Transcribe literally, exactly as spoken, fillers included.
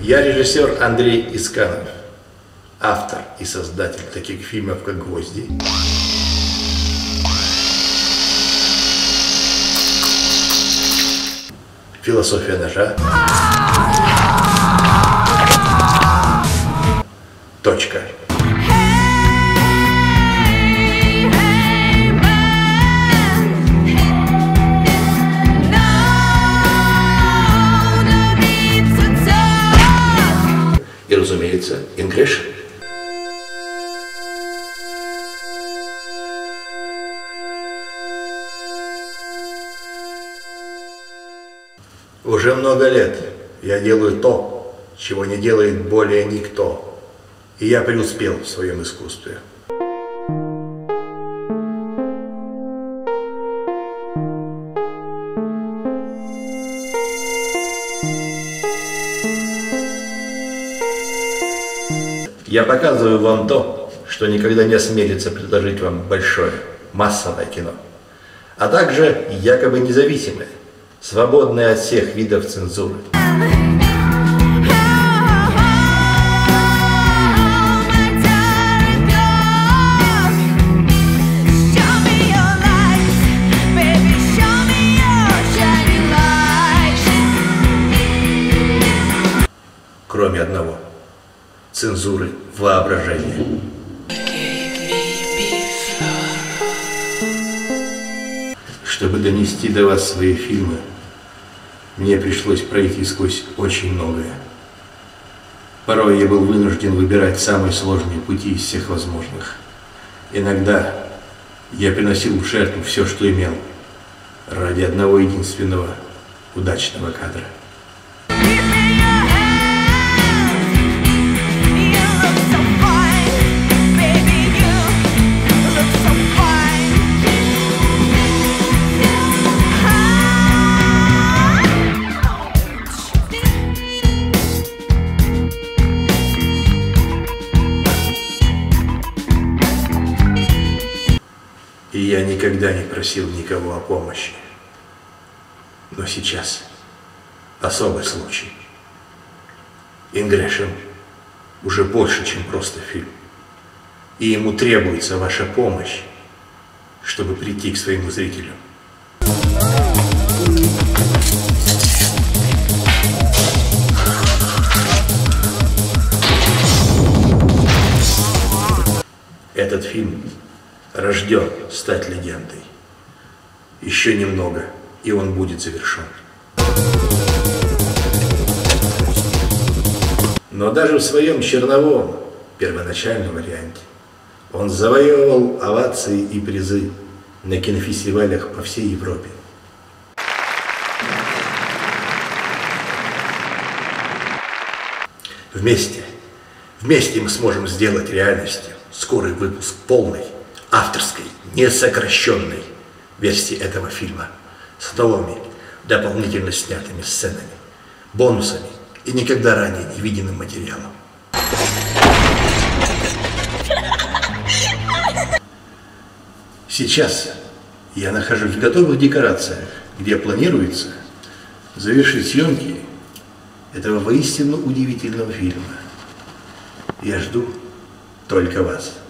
Я режиссер Андрей Исканов, автор и создатель таких фильмов, как «Гвозди», «Философия ножа», «Точка». И, разумеется, Ingression. Уже много лет я делаю то, чего не делает более никто, и я преуспел в своем искусстве. Я показываю вам то, что никогда не осмелится предложить вам большое, массовое кино, а также якобы независимое, свободное от всех видов цензуры. Кроме одного. Цензуры воображения. Чтобы донести до вас свои фильмы, мне пришлось пройти сквозь очень многое. Порой я был вынужден выбирать самые сложные пути из всех возможных. Иногда я приносил в жертву все, что имел, ради одного единственного удачного кадра. И я никогда не просил никого о помощи. Но сейчас особый случай. Ingression уже больше, чем просто фильм. И ему требуется ваша помощь, чтобы прийти к своему зрителю. Этот фильм рожден стать легендой. Еще немного, и он будет завершен. Но даже в своем черновом первоначальном варианте он завоевывал овации и призы на кинофестивалях по всей Европе. Вместе, вместе мы сможем сделать реальностью скорый выпуск полной, авторской, несокращенной версии этого фильма с новыми, дополнительно снятыми сценами, бонусами и никогда ранее не виденным материалом. Сейчас я нахожусь в готовых декорациях, где планируется завершить съемки этого воистину удивительного фильма. Я жду только вас.